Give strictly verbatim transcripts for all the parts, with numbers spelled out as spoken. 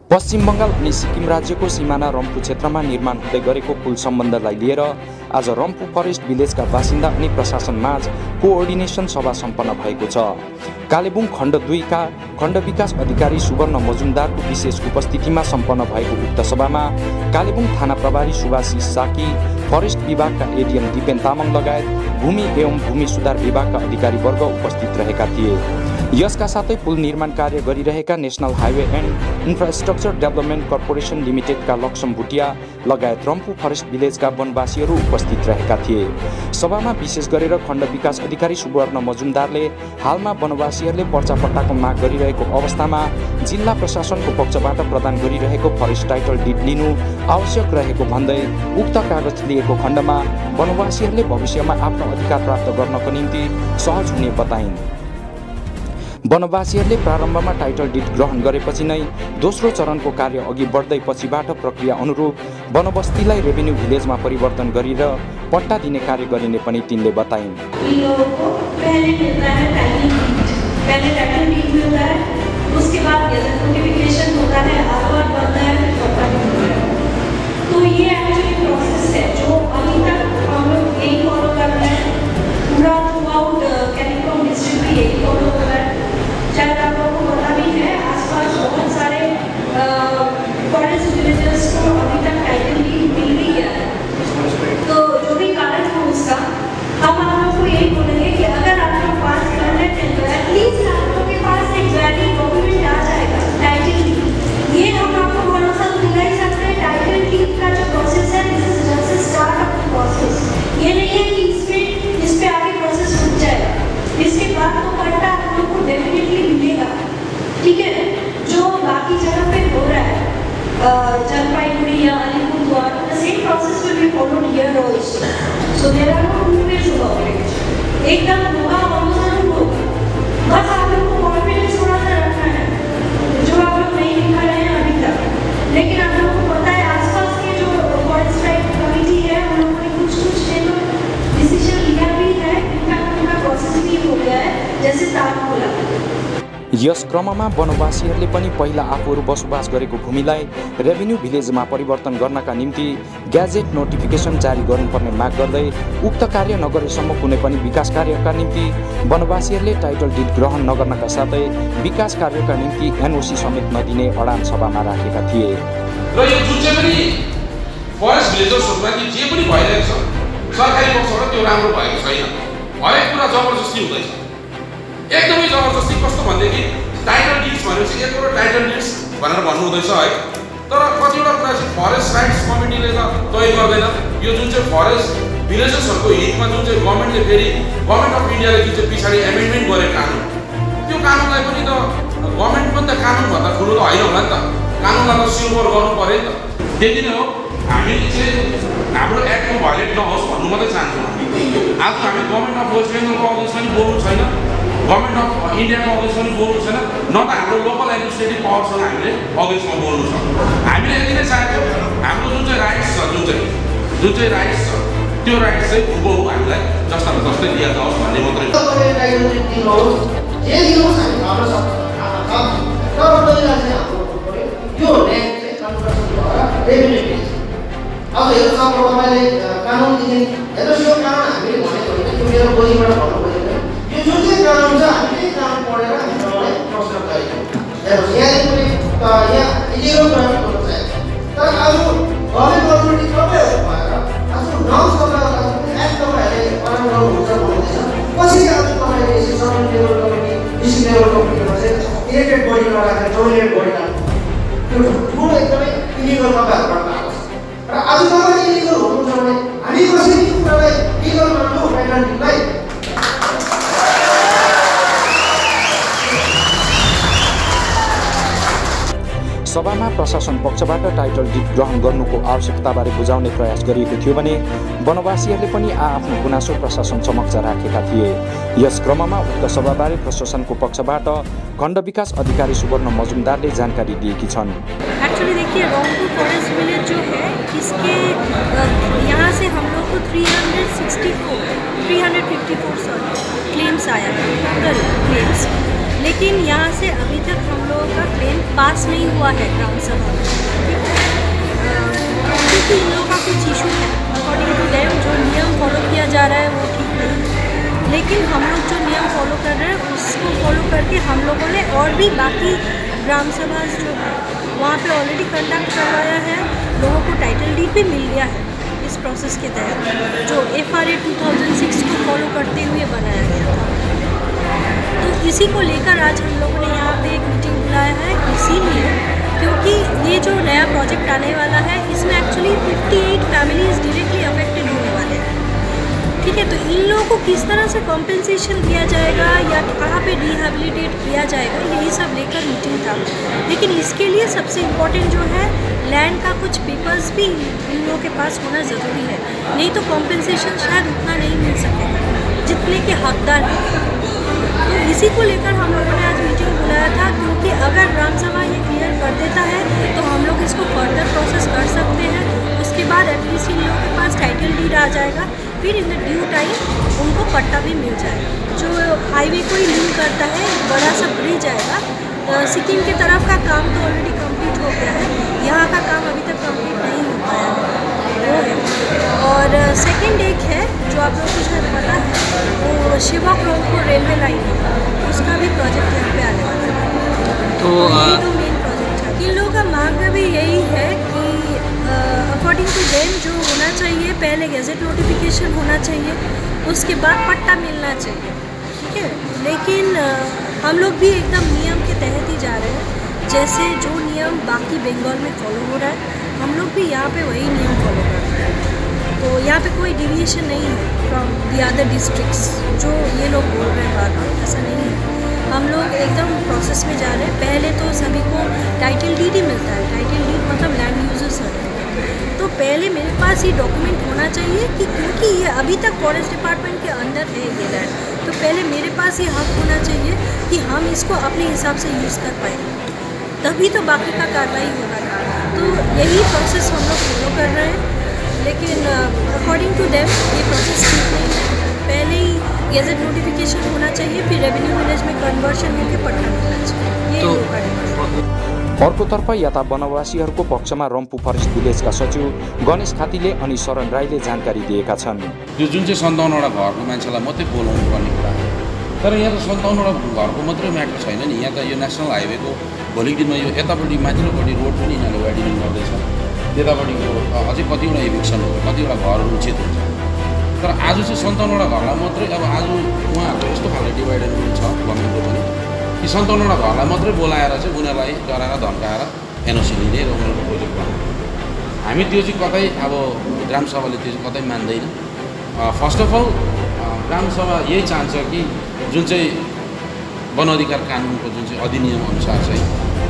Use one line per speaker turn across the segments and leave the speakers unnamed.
पश्चिम बंगाल अनि सिक्किम राज्यको सिमाना रम्फू क्षेत्रमा निर्माण हुँदै गरेको पुल सम्बन्धलाई लिएर आज रम्फू फरेस्ट भिलेजका बासिन्दा अनि प्रशासनमाझ कोअर्डिनेसन सभा सम्पन्न भएको छ। कालेबुङ खण्ड दुईका खण्ड विकास अधिकारी सुवर्ण मजुमदारको विशेष उपस्थितिमा सम्पन्न भएको उक्त सभामा कालेबुङ थाना प्रभारी सुभाषिष साकी, फरेस्ट विभागका एडीएम दिपेन तामाङ लगायत भूमि एवं भूमि सुधार विभागका अधिकारीवर्ग उपस्थित रहेका थिए। यसका साथै पुल निर्माण कार्य गरिरहेका National Highway and Infrastructure Development Corporation लिमिटेडका लक्ष्म भुटिया लगायत रम्फू फरेस्ट भिलेजका वनवासीहरू उपस्थित रहेका थिए। सभामा विशेष गरेर खण्ड विकास अधिकारी सुवर्ण मजुमदारले हालमा वनवासीहरूले पर्चापट्टाको माग गरिरहेको अवस्थामा जिल्ला प्रशासनको पक्षबाट प्रदान गरिरहेको फरेस्ट टाइटल डिड लिनु आवश्यक रहेको भन्दै उक्त कागज लिएको खण्डमा वनवासीहरूले भविष्यमा आफ्नो अधिकार प्राप्त गर्नको निम्ति सहज हुने बताइन्। वनवासीहरूले प्रारम्भमा टाइटल डिड ग्रहण गरेपछि नै दोस्रो चरणको कार्य अघि बढ्दै पछिबाट प्रक्रिया अनुरूप वनबस्तीलाई रेभेन्यू भिलेजमा परिवर्तन गरेर पट्टा दिने कार्य गरिने पनि तिनले बताइन्।
उसके बाद गैजेट नोटिफिकेशन होता है, आधार बनता है, पट्टा मिलता है। तो ये एक्चुअली प्रोसेस है जो अभी तक हम लोग यही फॉलो कर रहे हैं। पूरा थ्रू आउट कैलिफोर्निया डिस्ट्रिक्ट भी यही फॉलो कर रहा है। शायद आप लोगों को पता भी है, आसपास बहुत सारे फॉरेस्ट विलेजर्स को अभी तक टाइटल भी मिल नहीं गया है। तो जो भी कारण हो उसका, हम आप लोग को यही बोलेंगे कि अगर आप लोग पास कर लेते हैं तो एटलीस्ट आप लोग के पास एक वैलिड डॉक्यूमेंट आ जाएगा टाइटल डीड। ये हम आपको भरोसा दिला ही सकते हैं। टाइटल डीड का जो प्रोसेस है, this is just a start of the process. ये नहीं है कि इसमें इस पे आगे प्रोसेस रुक जाएगा। इसके बाद तो पट्टा आप लोग को डेफिनेटली मिलेगा, ठीक है। जो बाकी जगह पे हो रहा है जलपाईगुड़ी या Alipurduar, the same process will be followed here also. So there are no two ways about it. एकदम होगा और जरूर होगा। बस आप लोग को कॉन्फिडेंस थोड़ा सा रखना है, जो आप लोग नहीं दिखा रहे हैं अभी तक। लेकिन आप लोग को पता है आसपास के जो फॉरेस्ट राइट कमिटी है उन लोगों ने कुछ कुछ डिसीजन लिया भी है। इनका पूरा प्रोसेस भी हो गया है, जैसे तार खोला।
यस क्रममा वनवासीहरूले पनि पहिला आफूहरू बसोबास गरेको भूमिलाई रेभेन्यू भिलेजमा परिवर्तन गर्नका निम्ति ग्याजेट नोटिफिकेसन जारी गर्नुपर्ने माग गर्दै उक्त कार्य नगरेसम्म कुनै पनि विकास कार्यका निम्ति वनवासीहरूले टाइटल डिड ग्रहण नगर्नका साथै विकास कार्यका निम्ति एनओसी समेत नदिने अडान सभामा राखेका थिए।
र यो जुन चाहिँ पनि फरेस्ट भिलेजर्सहरुमाथि जे पनि भइरहेको छ सरकारी पक्षबाट त्यो राम्रो भएको छैन। हरेक कुरा जबरजस्ती हुँदैछ, एकदमै जबरजस्ती। कस्तो भनेदेखि टाइटल डिड्स भनेपछि एकवटा टाइटल डिड्स भनेर भन्नु हुँदैछ है, तर कतिवटा कुरा चाहिँ फरेस्ट राइट्स कमिटीले त तय गर्दैन। यो जुन चाहिँ फरेस्ट भिलेजर्सहरुको हितमा जुन चाहिँ गभर्नमेन्टले फेरि गभर्नमेन्ट अफ इन्डियाले जुन चाहिँ पछाडि एमेन्डमेन्ट गरेको कानुन, त्यो कानुनलाई पनि त गभर्नमेन्ट पनि त कानुनभन्दा ठुलो त होइन होला नि त। कानुनलाई त स्वीकार गर्नु पर्यो नि त। त्यति नै हो। हामीले चाहिँ हाम्रो एक्टको भायोलेट नहोस् भन्नु मात्रै चाहन्छौँ। आज हामी गभर्नमेन्ट अफ वेस्ट बेङ्गलको अगेन्स्ट पनि बोल्नु छैन, गभर्नमेन्ट अफ इन्डियाको अगेन्स्ट पनि बोल्नु छैन, न त हाम्रो लोकल एडमिनिस्ट्रेटिभ पावरसँग हामीले अगेन्स्टमा बोल्नु छ। हामीले यति नै चाहेको हाम्रो जुन चाहिँ राइट्स छ, जुन चाहिँ जुन चाहिँ राइट्स छ त्यो राइट्स चाहिँ हुबहु हामीलाई जस्ताको जस्तै दिया जाओस् भन्ने मात्रै हो।
अब यो तपाईँले कानुनदेखि हेर्नुहोस्, यो कानुन हामीले भनेको होइन, त्यो मेरो बोलीबाट भन्नु खोजेको। यो जुन चाहिँ कानुन छ हामीले कानुन पढेर हामीलाई प्रश्न गरेको। हेर्नुहोस्, यहाँदेखि पनि यहाँ इलिगल प्रयोग गर्नु चाहेको, तर आज गभर्मेन्ट अथोरिटी तपाईँहरू भएर आफ्नो नर्म्स तपाईँहरू एक्ट तपाईँहरूले पालन गर्नुहुन्छ भन्दैछ। पछि आज तपाईँले यसरी sub level committee, district level कमिटीमा चाहिँ इलेक्टेड बोडी नराखेर डोमिनेट बोडी राख्नु, त्यो ठुलो एकदमै इलिगल तपाईँहरूबाट भएको छ। र आज तपाईले इलिगल हुनुहुन्छ भने हामी कसरी यो कुरालाई लिगल गर्नु टाइटल डिडलाई?
सभामा प्रशासन पक्षबाट टाइटल डिड ग्रहण गर्नुको आवश्यकताबारे बुझाउने प्रयास गरिएको थियो भने वनवासीहरूले पनि आआफ्नो गुनासो प्रशासन समक्ष राखेका थिए। यस क्रममा उक्त सभाबारे प्रशासनको पक्षबाट खण्ड विकास अधिकारी सुवर्ण मजुमदारले जानकारी दिएकी छन्।
एक्चुअली देखिए, रम्फू फॉरेस्ट विलेज जो है इसके यहाँ से हम लोग को तीन सौ चौंसठ तीन सौ चौवन सॉरी क्लेम्स आया है, टोटल क्लेम्स। लेकिन यहाँ से अभी तक हम लोगों का क्लेम पास नहीं हुआ है ग्राम सभा में, क्योंकि इन लोगों का कुछ इशू है। अकॉर्डिंग टू देम जो नियम फॉलो किया जा रहा है वो ठीक नहीं है, लेकिन हम लोग जो नियम फॉलो कर रहे हैं उसको फॉलो करके हम लोगों ने और भी बाकी ग्राम सभा जो है वहाँ पे ऑलरेडी कंडक्ट करवाया है, लोगों को टाइटल डीड भी मिल गया है इस प्रोसेस के तहत जो F R A two thousand six को फॉलो करते हुए बनाया गया था। तो इसी को लेकर आज हम लोगों ने यहाँ पे एक मीटिंग बुलाया है, इसीलिए क्योंकि ये जो नया प्रोजेक्ट आने वाला है इसमें एक्चुअली अट्ठावन फैमिलीज डायरेक्टली अफेक्टेड होने वाले हैं। ठीक है, तो इन लोगों को किस तरह से कॉम्पेंसेशन दिया जाएगा या कहाँ पे रिहैबिलिटेट किया जाएगा, यही सब लेकर मीटिंग था। लेकिन इसके लिए सबसे इम्पोर्टेंट जो है लैंड का कुछ पेपर्स भी इन लोगों के पास होना ज़रूरी है, नहीं तो कॉम्पेंसेशन शायद उतना नहीं मिल सकेगा जितने के हकदार हैं। तो इसी को लेकर हम लोगों ने आज मीटिंग बुलाया था, क्योंकि अगर ग्राम सभा ये क्लियर कर देता है तो हम लोग इसको फर्दर प्रोसेस कर सकते हैं। उसके बाद एटलीस्ट इन लोगों के पास टाइटल डीड आ जाएगा, फिर इन द ड्यू टाइम उनको पट्टा भी मिल जाएगा। जो हाईवे को ही लिंक करता है, बड़ा सा ब्रिज आएगा। सिक्किम की तरफ का काम तो ऑलरेडी कंप्लीट हो गया है, यहाँ का काम अभी तक कंप्लीट नहीं हो पाया है, वो है। और सेकंड एक है जो आप लोगों को शायद पता है, वो शिवक रोडपुर रेलवे लाइन है, उसका भी प्रोजेक्ट यहाँ पे आने वाला है। तो ये दो मेन प्रोजेक्ट है। इन लोगों का मांग भी यही है कि अकॉर्डिंग टू देम जो होना चाहिए, पहले गैजेट नोटिफिकेशन होना चाहिए, उसके बाद पट्टा मिलना चाहिए। ठीक है, लेकिन हम लोग भी एकदम नियम के तहत ही जा रहे हैं, जैसे जो नियम बाकी बंगाल में फॉलो हो रहा है हम लोग भी यहाँ पे वही नियम फॉलो कर रहे हैं। तो यहाँ पे कोई डिविएशन नहीं है फ्रॉम दी अदर डिस्ट्रिक्ट्स जो ये लोग बोल रहे हैं बार बार, ऐसा नहीं है। हम लोग एकदम प्रोसेस में जा रहे हैं। पहले तो सभी को टाइटल डीड ही मिलता है, टाइटल डीड मतलब लैंड यूजर सर्टिफिकेट। तो पहले मेरे पास ये डॉक्यूमेंट होना चाहिए कि क्योंकि ये अभी तक फॉरेस्ट डिपार्टमेंट के अंदर है ये लैंड, तो पहले मेरे पास ये हक होना चाहिए कि हम इसको अपने हिसाब से यूज़ कर पाएँ, तभी तो बाकी का कार्रवाई होगा। तो यही प्रोसेस हम लोग फॉलो कर रहे हैं, लेकिन अकॉर्डिंग टू देम ये प्रोसेस ठीक नहीं है। पहले ही गैजेट नोटिफिकेशन होना चाहिए, फिर रेवेन्यू विलेज में कन्भर्सन होकर पट्टा मिलना चाहिए, ये लोगों का डिमान्ड।
अर्कोतर्फ यता वनवासीहरूको पक्षमा रम्फू फरेस्ट भिलेजका सचिव गणेश खातीले अनि शरण राईले जानकारी दिएका छन्।
यो जुन चाहिँ सन्ताउन्नवटा घरको मान्छेलाई मात्रै बोलाउनु पर्ने कुरा हो, तर यहाँ त सन्ताउन्नवटा घरको मात्रै म्याटर छैन नि। यहाँ त यो नेसनल हाइवेको भोलिको दिनमा यो यतापट्टि माथिल्लोपट्टि रोड पनि यिनीहरूले वाइडनिङ गर्दैछ, त्यतापट्टिको अझै कतिवटा इभिक्सन हुन्छ, कतिवटा घरहरू उचित हुन्छ। तर आज चाहिँ सन्ताउन्नवटा घरलाई मात्रै, अब आज उहाँहरूको यस्तो खालको डिभाइडर छ गभर्मेन्टको पनि कि सन्ताउन्नवटा घरलाई मात्रै बोलाएर चाहिँ उनीहरूलाई डराएर धम्काएर एनओसी लिने र उनीहरूको प्रोजेक्ट बनाउने। हामी त्यो चाहिँ कतै अब ग्रामसभाले त्यो चाहिँ कतै मान्दैन। फर्स्ट अफ अल ग्रामसभा यही चाहन्छ कि जुन चाहिँ वन अधिकार कानुनको जुन चाहिँ अधिनियम अनुसार चाहिँ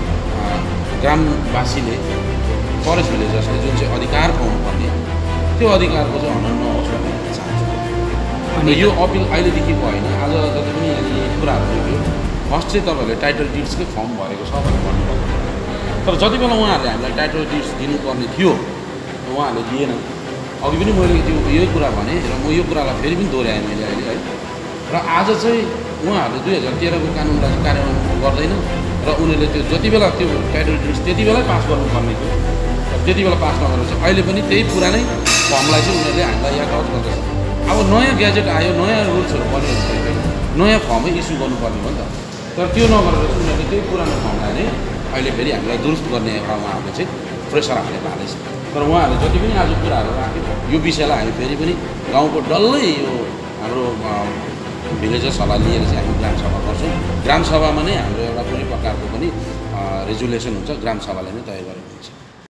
ग्रामवासीले फरेस्ट भिलेजर्सले जुन चाहिँ अधिकार पाउनुपर्ने त्यो अधिकारको चाहिँ हनन नहोस् भन्ने चाहन्छ। अनि यो अपिल अहिलेदेखिको होइन, आज जति पनि यहाँनिर कुराहरू देख्यो, फर्स्ट चाहिँ तपाईँहरूले टाइटल डिड्सकै फर्म भरेको छ भनेर भन्नुभयो। तर जति बेला उहाँहरूले हामीलाई टाइटल डिड्स दिनुपर्ने थियो उहाँहरूले दिएन। अघि पनि मैले त्यो यही कुरा भने र म यो कुरालाई फेरि पनि दोहोऱ्याएँ मैले अहिले है। र आज चाहिँ उहाँहरूले दुई हजार तेह्रको कानुनलाई चाहिँ कार्यान्वयन गर्दैन र उनीहरूले त्यो जति बेला त्यो टाइटल डिड्स त्यति बेलै पास गर्नुपर्ने थियो, त्यति बेला पास नगरेर चाहिँ अहिले पनि त्यही पुरानै फर्मलाई चाहिँ उनीहरूले हामीलाई यातायात गर्दैछ। अब नयाँ ग्याजेट आयो, नयाँ रुल्सहरू बन्यो भने नयाँ फर्मै इस्यु गर्नुपर्ने हो नि त। तर त्यो नगरेर चाहिँ उनीहरूले त्यही पुरानो फर्मलाई नै अहिले फेरि हामीलाई दुरुस्त गर्ने एउटा उहाँहरूले चाहिँ प्रेसर हालेर हालेछ। तर उहाँहरूले जति पनि आज कुराहरू राख्यो यो विषयलाई हामी फेरि पनि गाउँको डल्लै यो हाम्रो भिलेजर्सहरूलाई लिएर चाहिँ हामी ग्रामसभा गर्छौँ। ग्रामसभामा नै हाम्रो एउटा कुनै प्रकारको पनि रेजुलेसन हुन्छ, ग्रामसभाले नै तय गरेको हुन्छ।